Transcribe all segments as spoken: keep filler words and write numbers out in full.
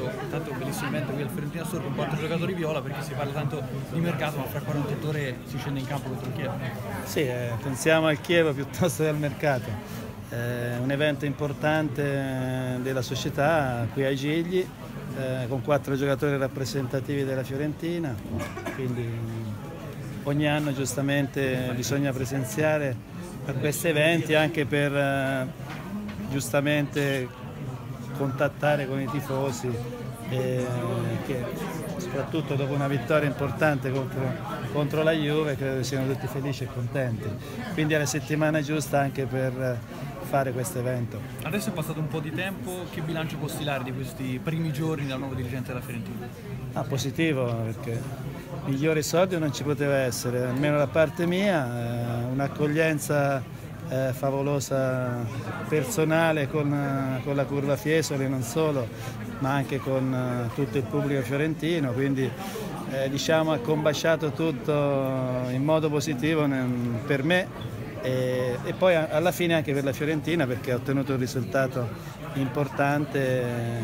evento, tanto un bellissimo evento qui al Fiorentina Store con quattro giocatori viola, perché si parla tanto di mercato, ma fra quarantotto ore si scende in campo contro il Chievo. Sì, eh, pensiamo al Chievo piuttosto che al mercato. È un evento importante della società qui ai Gigli, eh, con quattro giocatori rappresentativi della Fiorentina, quindi ogni anno giustamente bisogna presenziare a questi eventi anche per eh, giustamente contattare con i tifosi, e che soprattutto dopo una vittoria importante contro, contro la Juve credo siano tutti felici e contenti, quindi è la settimana giusta anche per fare questo evento. Adesso è passato un po' di tempo, che bilancio può stilare di questi primi giorni dal nuovo dirigente della Fiorentina? Ah, positivo, perché migliore esordio non ci poteva essere, almeno da parte mia, eh, un'accoglienza eh, favolosa personale con, eh, con la curva Fiesole, non solo, ma anche con eh, tutto il pubblico fiorentino, quindi eh, diciamo ha combaciato tutto in modo positivo per me e, e poi alla fine anche per la Fiorentina, perché ha ottenuto un risultato importante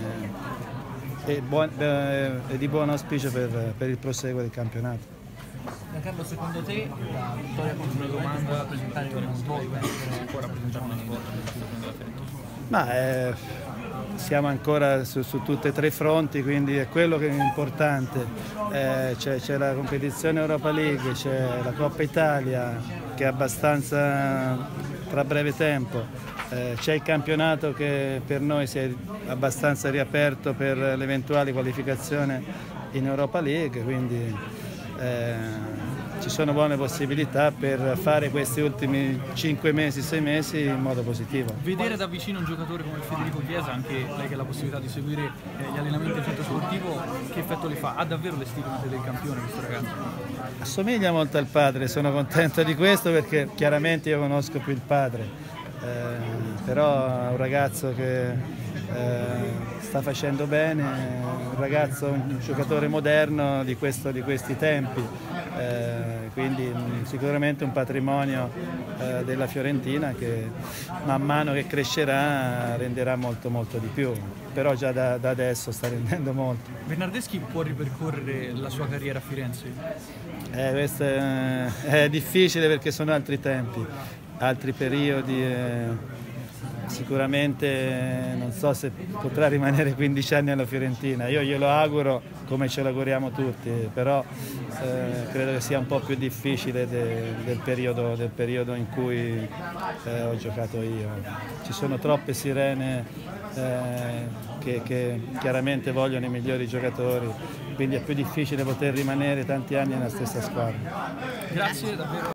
e, buon, eh, e di buon auspicio per, per il proseguo del campionato. Carlo, secondo te la vittoria contro una domanda da presentare una svolta o ancora presentare una svolta nella stagione della Fiorentina? Ma eh, siamo ancora su, su tutti e tre i fronti, quindi è quello che è importante. Eh, c'è la competizione Europa League, c'è la Coppa Italia che è abbastanza tra breve tempo, eh, c'è il campionato che per noi si è abbastanza riaperto per l'eventuale qualificazione in Europa League, quindi eh, ci sono buone possibilità per fare questi ultimi cinque mesi, sei mesi in modo positivo. Vedere da vicino un giocatore come Federico Chiesa, anche lei che ha la possibilità di seguire eh, gli allenamenti del centro sportivo, che effetto le fa? Ha davvero le stigmate del campione questo ragazzo? Assomiglia molto al padre, sono contento di questo perché chiaramente io conosco più il padre, eh, però è un ragazzo che eh, sta facendo bene, un ragazzo, un giocatore moderno di, questo, di questi tempi. Eh, quindi mh, sicuramente un patrimonio eh, della Fiorentina che man mano che crescerà renderà molto molto di più, però già da, da adesso sta rendendo molto. Bernardeschi può ripercorrere la sua carriera a Firenze? Eh, questo è, è difficile perché sono altri tempi, altri periodi. Eh, Sicuramente non so se potrà rimanere quindici anni alla Fiorentina, io glielo auguro come ce lo auguriamo tutti, però eh, credo che sia un po' più difficile de, del, periodo, del periodo in cui eh, ho giocato io. Ci sono troppe sirene eh, che, che chiaramente vogliono i migliori giocatori, quindi è più difficile poter rimanere tanti anni nella stessa squadra. Grazie davvero.